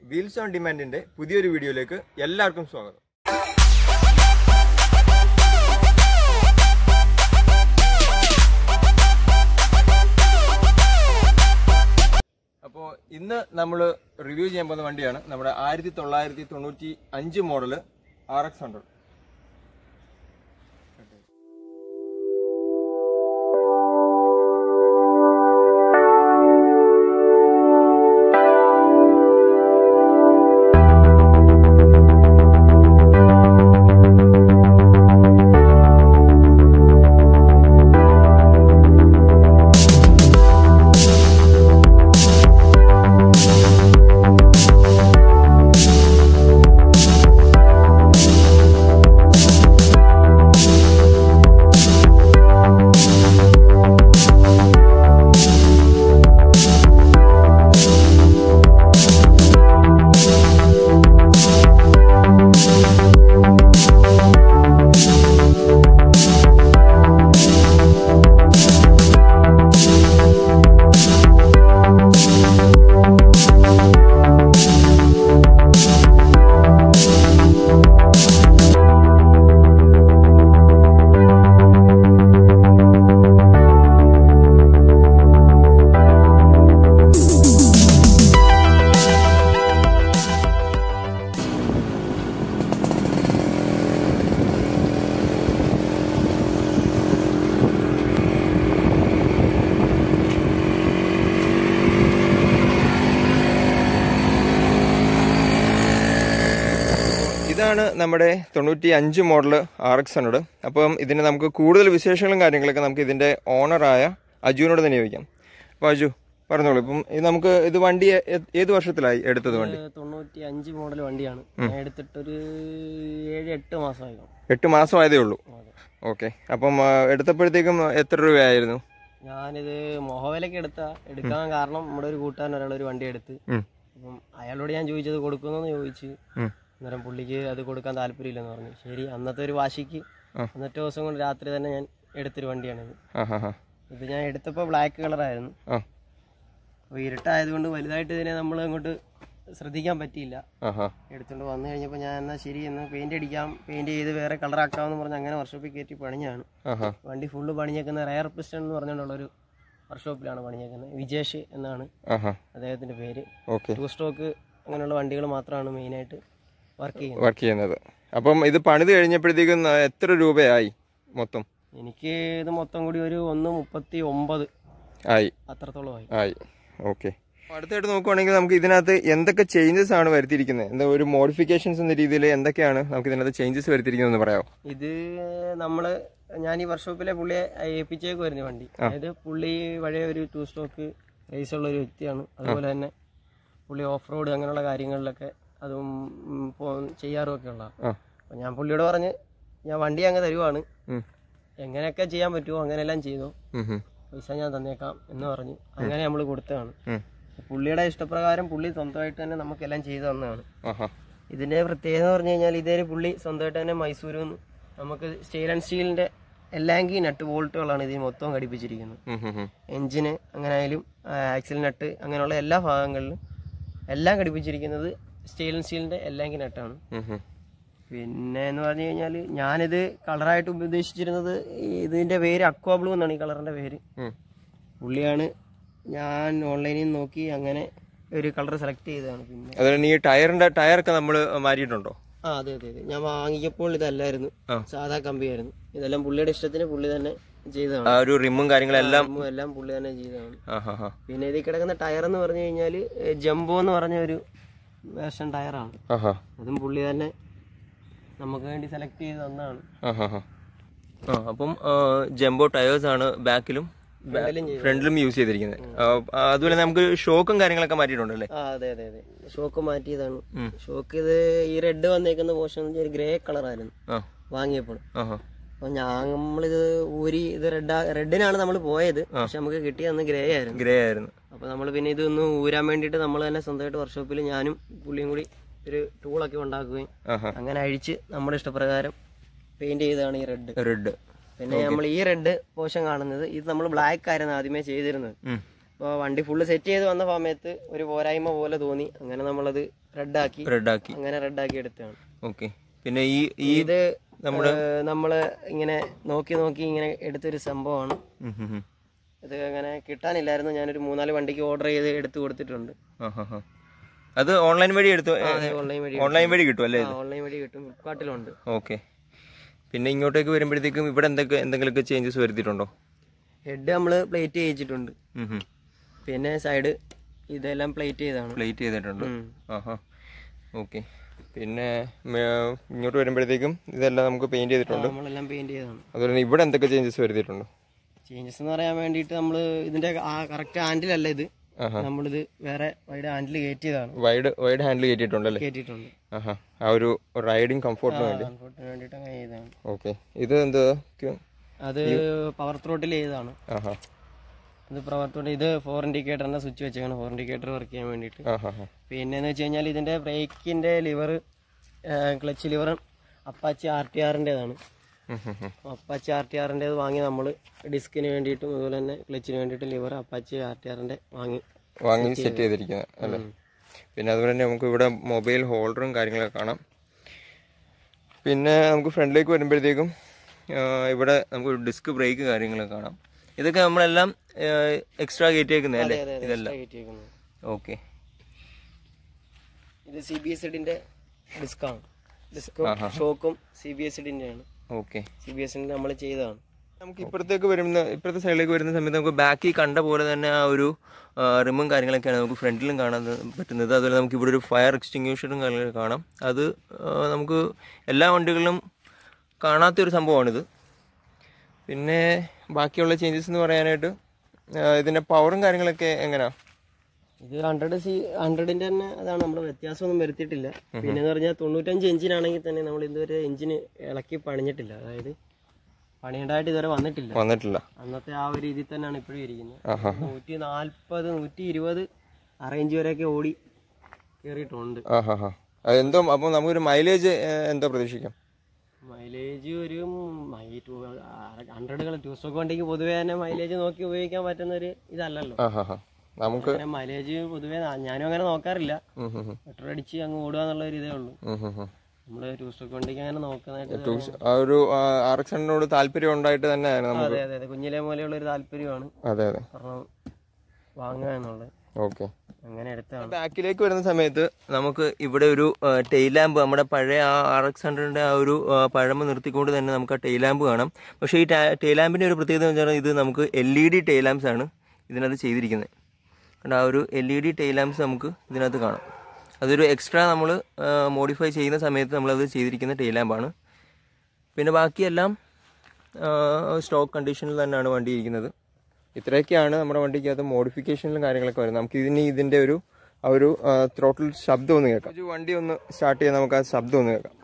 Wheels on ഡിമാൻഡിന്റെ പുതിയൊരു വീഡിയോയിലേക്ക് എല്ലാവർക്കും സ്വാഗതം. അപ്പോൾ ഇന്ന് നമ്മൾ റിവ്യൂ ചെയ്യാൻ പോകുന്ന വണ്ടിയാണ് നമ്മുടെ 1995 മോഡൽ RX100. ഇതാണ് നമ്മുടെ 95 മോഡൽ RX100. അപ്പം ഇതിന് നമുക്ക് കൂടുതൽ വിശേഷങ്ങളും കാര്യങ്ങളൊക്കെ നമുക്ക് ഇതിൻ്റെ ഓണറായ അജുവിനോട് തന്നെ ചോദിക്കാം. അപ്പോൾ അജു പറഞ്ഞോളൂ, ഇപ്പം നമുക്ക് ഇത് വണ്ടി ഏത് വർഷത്തിലായി എടുത്തത്? വണ്ടി 95 മോഡൽ വണ്ടിയാണ്. എടുത്തിട്ടൊരു 7-8 മാസമായി. 8 മാസമായതേ ഉള്ളൂ. ഓക്കെ. അപ്പം എടുത്തപ്പോഴത്തേക്കും എത്ര രൂപയായിരുന്നു? ഞാനിത് മോഹവിലക്ക് എടുക്കാൻ കാരണം നമ്മുടെ ഒരു കൂട്ടുകാരൻ ഒരാളൊരു വണ്ടി എടുത്ത്, അപ്പം അയാളോട് ഞാൻ ചോദിച്ചത് കൊടുക്കുമെന്ന് ചോദിച്ചു. അന്നേരം പുള്ളിക്ക് അത് കൊടുക്കാൻ താല്പര്യമില്ലെന്ന് പറഞ്ഞു. ശരി, അന്നത്തെ ഒരു വാശിക്ക് അന്നത്തെ ദിവസം കൊണ്ട് രാത്രി തന്നെ ഞാൻ എടുത്തൊരു വണ്ടിയാണിത്. ഇത് ഞാൻ എടുത്തപ്പോൾ ബ്ലാക്ക് കളറായിരുന്നു. അപ്പോൾ ഇരുട്ടായതുകൊണ്ട് വലുതായിട്ട് ഇതിനെ നമ്മൾ അങ്ങോട്ട് ശ്രദ്ധിക്കാൻ പറ്റിയില്ല. എടുത്തുകൊണ്ട് വന്നു കഴിഞ്ഞപ്പോൾ ഞാൻ എന്നാൽ ശരി എന്ന് പെയിന്റ് ചെയ്ത് വേറെ കളറാക്കാമെന്ന് പറഞ്ഞ് അങ്ങനെ വർക്ക്ഷോപ്പിൽ കയറ്റി പണിഞ്ഞാണ്. വണ്ടി ഫുള്ള് പണിഞ്ഞേക്കുന്ന റയർ പിസ്റ്റൺ എന്ന് പറഞ്ഞുകൊണ്ടുള്ളൊരു വർക്ക്ഷോപ്പിലാണ് പണിഞ്ഞേക്കുന്നത്. വിജേഷ് എന്നാണ് അദ്ദേഹത്തിന്റെ പേര്. 2 സ്റ്റോക്ക് അങ്ങനെയുള്ള വണ്ടികൾ മാത്രമാണ് മെയിനായിട്ട് വർക്ക് ചെയ്യുന്നത്. അപ്പം ഇത് പണിത് കഴിഞ്ഞപ്പോഴത്തേക്കും എത്ര രൂപയായി മൊത്തം? എനിക്ക് ഇത് മൊത്തം കൂടി ഒരു 139 ആയി, അത്രത്തോളം ആയി. ഓക്കെ. അടുത്തായിട്ട് നോക്കുവാണെങ്കിൽ നമുക്ക് ഇതിനകത്ത് എന്തൊക്കെ ചേഞ്ചസ് ആണ് വരുത്തിയിരിക്കുന്നത്? എന്താ ഒരു മോഡിഫിക്കേഷൻസ് എന്ന രീതിയിൽ എന്തൊക്കെയാണ് നമുക്ക് ഇതിനകത്ത് ചേഞ്ചസ് വരുത്തിയിരിക്കുന്നത് പറയാമോ? ഇത് ഞാൻ ഈ വർക്ക്ഷോപ്പിലെ പുള്ളിയെ ഏൽപ്പിച്ചേക്ക് വരുന്ന വണ്ടി. അതായത് പുള്ളി പഴയ ഒരു 2 സ്റ്റോക്ക് റേസ് ഉള്ള ഒരു വ്യക്തിയാണ്. അതുപോലെ തന്നെ പുള്ളി ഓഫ് റോഡ് അങ്ങനെയുള്ള കാര്യങ്ങളിലൊക്കെ അതും ചെയ്യാറും ഒക്കെ ഉള്ള. അപ്പം ഞാൻ പുള്ളിയോട് പറഞ്ഞ് ഞാൻ വണ്ടി അങ്ങ് തരുവാണ്, എങ്ങനെയൊക്കെ ചെയ്യാൻ പറ്റുമോ അങ്ങനെയെല്ലാം ചെയ്തോ, പൈസ ഞാൻ തന്നേക്കാം എന്ന് പറഞ്ഞ് അങ്ങനെ നമ്മൾ കൊടുത്തതാണ്. പുള്ളിയുടെ ഇഷ്ടപ്രകാരം പുള്ളി സ്വന്തമായിട്ട് തന്നെ നമുക്കെല്ലാം ചെയ്തു തന്നതാണ്. ഇതിന്റെ പ്രത്യേകത എന്ന് പറഞ്ഞു കഴിഞ്ഞാൽ ഇതേ പുള്ളി സ്വന്തമായിട്ട് തന്നെ മൈസൂരിൽ നിന്ന് നമുക്ക് സ്റ്റെയിൻ ആൻഡ് സ്റ്റീലിന്റെ എല്ലാങ്കി നട്ട് ബോൾട്ടുകളാണ് ഇതിന് മൊത്തം ഘടിപ്പിച്ചിരിക്കുന്നത്. എഞ്ചിന് അങ്ങനെ ആയാലും ആക്സിൽ നട്ട് അങ്ങനെയുള്ള എല്ലാ ഭാഗങ്ങളിലും എല്ലാം ഘടിപ്പിച്ചിരിക്കുന്നത് സ്റ്റെയിൻ ആൻഡ് സ്റ്റീലിന്റെ എല്ലാങ്കി നട്ടാണ്. പിന്നെ എന്ന് പറഞ്ഞു കഴിഞ്ഞാൽ ഞാനിത് കളറായിട്ട് ഉദ്ദേശിച്ചിരുന്നത് ഇതിന്റെ പേര് അക്വാ ബ്ലൂ എന്നാണ് ഈ കളറിന്റെ പേര്. പുള്ളിയാണ് ഞാൻ ഓൺലൈനിൽ നിന്ന് നോക്കി അങ്ങനെ ഒരു കളർ സെലക്ട് ചെയ്തതാണ്. പിന്നെ ഈ ടയറൊക്കെ നമ്മൾ മാറ്റിയിട്ടുണ്ടോ? അതെ അതെ അതെ. ഞാൻ വാങ്ങിയപ്പോൾ ഇതല്ലായിരുന്നു, സാധാ കമ്പിയായിരുന്നു. ഇതെല്ലാം പുള്ളിയുടെ ഇഷ്ടത്തിന് പുള്ളി തന്നെ ചെയ്തതാണ്. റിമ്മും കാര്യങ്ങളെല്ലാം പുള്ളി തന്നെ ചെയ്തതാണ്. പിന്നെ ഇതിൽ കിടക്കുന്ന ടയർ എന്ന് പറഞ്ഞു കഴിഞ്ഞാല് ജംബോ എന്ന് പറഞ്ഞ ഒരു വേർഷൻ ടയറാണ്. അതും പുള്ളി തന്നെ നമുക്ക് വേണ്ടി സെലക്ട് ചെയ്ത് തന്നാണ്. അപ്പം ജംബോ ടയേഴ്സ് ആണ് ബാക്കിലും ഫ്രണ്ടിലും യൂസ് ചെയ്തിരിക്കുന്നത്. അതുപോലെ നമുക്ക് ഷോക്കും കാര്യങ്ങളൊക്കെ മാറ്റിയിട്ടുണ്ടല്ലേ? അതെ അതെ അതെ, ഷോക്ക് മാറ്റിയതാണ്. ഷോക്ക് ഇത് ഈ റെഡ് വന്നേക്കുന്ന പോർഷൻ ഒരു ഗ്രേ കളറായിരുന്നു വാങ്ങിയപ്പോൾ. അപ്പൊ നമ്മളിത് ഊരി ഇത് റെഡിനാണ് നമ്മൾ പോയത്, പക്ഷെ നമുക്ക് കിട്ടിയന്ന് ഗ്രേ ആയിരുന്നു. അപ്പൊ നമ്മൾ പിന്നെ ഇതൊന്ന് ഊരാൻ വേണ്ടിയിട്ട് നമ്മൾ തന്നെ സ്വന്തമായിട്ട് വർക്ക്ഷോപ്പിൽ ഞാനും പുള്ളിയും കൂടി ഒരു ടൂളൊക്കെ ഉണ്ടാക്കുകയും അങ്ങനെ അഴിച്ച് നമ്മുടെ ഇഷ്ടപ്രകാരം പെയിന്റ് ചെയ്തതാണ് ഈ റെഡ്. പിന്നെ നമ്മൾ ഈ റെഡ് പോർഷൻ കാണുന്നത് ഇത് നമ്മൾ ബ്ലാക്ക് ആയിരുന്നു ആദ്യമേ ചെയ്തിരുന്നത്. അപ്പോൾ വണ്ടി ഫുള്ള് സെറ്റ് ചെയ്ത് വന്ന സമയത്ത് ഒരു പോരായ്മ പോലെ തോന്നി. അങ്ങനെ നമ്മളത് റെഡാക്കി അങ്ങനെ റെഡാക്കി എടുത്തതാണ്. ഓക്കെ. പിന്നെ ഈ ഇത് നമ്മള് ഇങ്ങനെ നോക്കി ഇങ്ങനെ എടുത്തൊരു സംഭവമാണ്. ഇത് അങ്ങനെ കിട്ടാനില്ലായിരുന്നു. ഞാനൊരു 3-4 വണ്ടിക്ക് ഓർഡർ ചെയ്ത് എടുത്തു കൊടുത്തിട്ടുണ്ട്. അത് ഓൺലൈൻ വഴി ഓൺലൈൻ വഴി കിട്ടും അല്ലേ? ഓൺലൈൻ വഴി കിട്ടും, ഫ്ലിപ്കാർട്ടിലുണ്ട്. ഓക്കെ. പിന്നെ ഇങ്ങോട്ടേക്ക് വരുമ്പോഴത്തേക്കും ഇവിടെ എന്തെങ്കിലുമൊക്കെ ചേഞ്ചസ് വരുത്തിയിട്ടുണ്ടോ? ഹെഡ് നമ്മൾ പ്ലേറ്റ് ചെയ്യിച്ചിട്ടുണ്ട്. പിന്നെ സൈഡ് ഇതെല്ലാം പ്ലേറ്റ് ചെയ്തിട്ടുണ്ട്. ഓക്കെ. പിന്നെ ഇങ്ങോട്ട് വരുമ്പോഴത്തേക്കും ഇതെല്ലാം നമുക്ക് പെയിന്റ് ചെയ്തിട്ടുണ്ട്. നമ്മളെല്ലാം പെയിന്റ് ചെയ്തതാണ്. അതുപോലെ തന്നെ ഇവിടെ എന്തൊക്കെ ചേഞ്ചസ് വരുത്തിയിട്ടുണ്ടോ? ചേഞ്ചസ് എന്ന് പറയാൻ വേണ്ടിയിട്ട് നമ്മൾ ഇതിന്റെ കറക്റ്റ് ഹാൻഡിലല്ല ഇത്, നമ്മളിത് വേറെ വൈഡ് ഹാൻഡിൽ കയറ്റിയതാണ്. വൈഡ് ഹാൻഡിൽ കയറ്റിയിട്ടുണ്ടല്ലേ? കയറ്റിയിട്ടുണ്ട്. ആ ഒരു റൈഡിങ് കംഫോർട്ടിന് വേണ്ടിയിട്ട് അങ്ങനെ ചെയ്തതാണ്. ഓക്കെ. ഇത് എന്താ? അത് പവർ ത്രോട്ടിൽ ചെയ്തതാണ്. ഇത് പവർ ത്രോട്ടിൽ. ഇത് 4 ഇൻഡിക്കേറ്ററിന്റെ സ്വിച്ച് വെച്ചാണ് 4 ഇൻഡിക്കേറ്റർ വർക്ക് ചെയ്യാൻ വേണ്ടിയിട്ട്. പിന്നെന്ന് വെച്ച് കഴിഞ്ഞാൽ ഇതിന്റെ ബ്രേക്കിന്റെ ലിവർ, ക്ലച്ച് ലിവർ അപ്പാച്ചി RTRന്റേതാണ്. അപ്പാച്ചി RTRന്റേത് വാങ്ങി നമ്മൾ ഡിസ്കിന് വേണ്ടിയിട്ടും അതുപോലെ തന്നെ ക്ലച്ചിന് വേണ്ടിയിട്ടും ലിവർ അപ്പാച്ചി RTRന്റെ വാങ്ങി സെറ്റ് ചെയ്തിരിക്കുന്നത് അല്ലേ? പിന്നെ അതുപോലെ തന്നെ നമുക്ക് ഇവിടെ മൊബൈൽ ഹോൾഡറും കാര്യങ്ങളൊക്കെ കാണാം. പിന്നെ നമുക്ക് ഫ്രണ്ടിലേക്ക് വരുമ്പോഴത്തേക്കും ഇവിടെ നമുക്ക് ഡിസ്ക് ബ്രേക്ക് കാര്യങ്ങളൊക്കെ കാണാം. ഇതൊക്കെ നമ്മളെല്ലാം എക്സ്ട്രാ കയറ്റിയേക്കുന്നത് അല്ലേ? ഇതെല്ലാം ഓക്കെ. ഇത് CBSDന്റെ ഡിസ്കാണ്. ഡിസ്കും ഷോക്കും CBSDന്റെയാണ്. ഓക്കെ. CBSD നമ്മൾ ചെയ്തതാണ്. നമുക്ക് ഇപ്പുറത്തെ സൈഡിലേക്ക് വരുന്ന സമയത്ത് നമുക്ക് ബാക്കിൽ കണ്ട പോലെ തന്നെ ആ ഒരു റിമും കാര്യങ്ങളൊക്കെയാണ് നമുക്ക് ഫ്രണ്ടിലും കാണാൻ പറ്റുന്നത്. അതുപോലെ നമുക്ക് ഇവിടെ ഒരു ഫയർ എക്സ്റ്റിങ്ക്യൂഷറും കാര്യങ്ങളൊക്കെ കാണാം. അത് നമുക്ക് എല്ലാ വണ്ടികളിലും കാണാത്തൊരു സംഭവമാണിത്. പിന്നെ ബാക്കിയുള്ള ചേഞ്ചസ് എന്ന് പറയാനായിട്ട് ഇതിൻ്റെ പവറും കാര്യങ്ങളൊക്കെ എങ്ങനെയാണ്? ഇത് 100ന്റെ തന്നെ അതാണ്, നമ്മൾ വ്യത്യാസമൊന്നും വരുത്തിയിട്ടില്ല. പിന്നെ എന്ന് പറഞ്ഞാൽ 95 എഞ്ചിനാണെങ്കിൽ തന്നെ നമ്മൾ ഇതുവരെ എഞ്ചിന് ഇളക്കി പണിഞ്ഞിട്ടില്ല. അതായത് പണിയുണ്ടായിട്ട് ഇതുവരെ വന്നിട്ടില്ല. അന്നത്തെ ആ ഒരു രീതിയിൽ തന്നെയാണ് ഇപ്പോഴും ഇരിക്കുന്നത്. 140, 120 ആ റേഞ്ച് വരെയൊക്കെ ഓടി കയറിയിട്ടുണ്ട്. എന്തോ അപ്പോൾ നമുക്കൊരു മൈലേജ് എന്തോ പ്രതീക്ഷിക്കാം? മൈലേജ് ഒരു 100 2 സ്റ്റോക്ക് വണ്ടിക്ക് പൊതുവേ തന്നെ മൈലേജ് നോക്കി ഉപയോഗിക്കാൻ പറ്റുന്ന ഒരു ഇതല്ലല്ലോ നമുക്ക്. മൈലേജ് പൊതുവേ ഞാനും അങ്ങനെ നോക്കാറില്ല. പെട്രോൾ അടിച്ച് അങ്ങ് ഓടുക എന്നുള്ള ഒരു ഇതേ ഉള്ളൂ. നമ്മള് 2 സ്റ്റോക്ക് വണ്ടിക്ക് അങ്ങനെ നോക്കുന്നതായിട്ട് RX-നോട് താല്പര്യം ഉണ്ടായിട്ട് തന്നെയാണ്. അതെ കുഞ്ഞിലെ പോലെയുള്ള ഒരു താല്പര്യമാണ് വാങ്ങുക എന്നുള്ളത്. ഓക്കെ. അങ്ങനെ എടുത്താണ്. ബാക്കിലേക്ക് വരുന്ന സമയത്ത് നമുക്ക് ഇവിടെ ഒരു ടെയിൽ ലാമ്പ്, നമ്മുടെ പഴയ ആ RX-100ന്റെ ആ ഒരു പഴമ നിർത്തിക്കൊണ്ട് തന്നെ നമുക്ക് ആ ടെയിൽ ലാമ്പ് കാണാം. പക്ഷേ ഈ ടെയിൽ ലാമ്പിന്റെ ഒരു പ്രത്യേകത എന്ന് വെച്ചാൽ ഇത് നമുക്ക് LED ടെയിൽ ലാമ്പ്സ് ആണ് ഇതിനകത്ത് ചെയ്തിരിക്കുന്നത്. കാരണം ആ ഒരു LED ടെയിൽ ലാമ്പ്സ് നമുക്ക് ഇതിനകത്ത് കാണാം. അതൊരു എക്സ്ട്രാ നമ്മൾ മോഡിഫൈ ചെയ്യുന്ന സമയത്ത് നമ്മളത് ചെയ്തിരിക്കുന്ന ടെയിൽ ലാമ്പാണ്. പിന്നെ ബാക്കിയെല്ലാം സ്റ്റോക്ക് കണ്ടീഷനിൽ തന്നെയാണ് വണ്ടി ഇരിക്കുന്നത്. ഇത്രയൊക്കെയാണ് നമ്മുടെ വണ്ടിക്കകത്ത് മോഡിഫിക്കേഷനിലും കാര്യങ്ങളൊക്കെ വരുന്നത്. നമുക്ക് ഇതിൻ്റെ ഒരു ത്രോട്ടിൽ ശബ്ദം ഒന്ന് കേൾക്കാം. വണ്ടി ഒന്ന് സ്റ്റാർട്ട് ചെയ്യാൻ നമുക്ക് ആ ശബ്ദം ഒന്ന് കേൾക്കാം.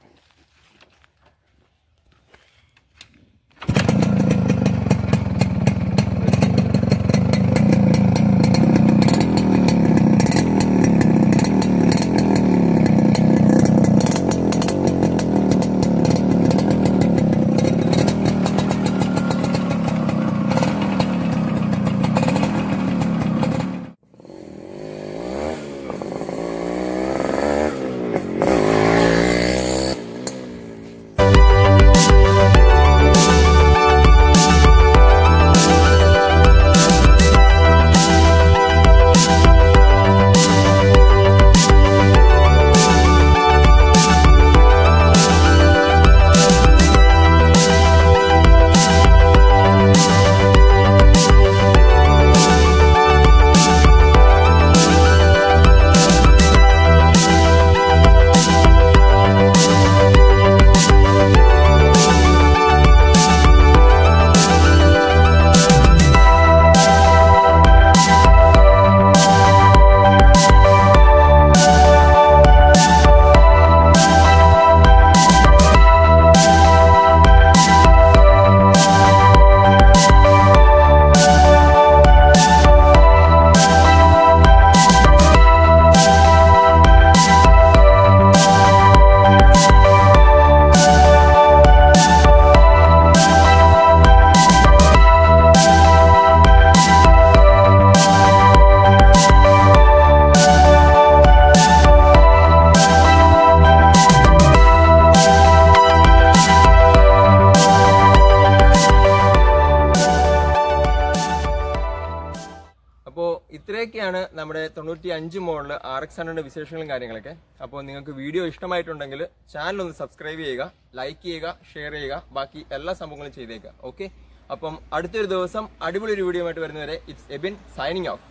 ഇത്രയൊക്കെയാണ് നമ്മുടെ 95 മോഡൽ RX100 വിശേഷങ്ങളും കാര്യങ്ങളൊക്കെ. അപ്പോൾ നിങ്ങൾക്ക് വീഡിയോ ഇഷ്ടമായിട്ടുണ്ടെങ്കിൽ ചാനൽ ഒന്ന് സബ്സ്ക്രൈബ് ചെയ്യുക, ലൈക്ക് ചെയ്യുക, ഷെയർ ചെയ്യുക, ബാക്കി എല്ലാ സംഭവങ്ങളും ചെയ്തേക്കുക. ഓക്കെ, അപ്പം അടുത്തൊരു ദിവസം അടിപൊളി ഒരു വീഡിയോ ആയിട്ട് വരുന്നവരെ ഇറ്റ്സ് എബിൻ സൈനിങ് ഓഫ്.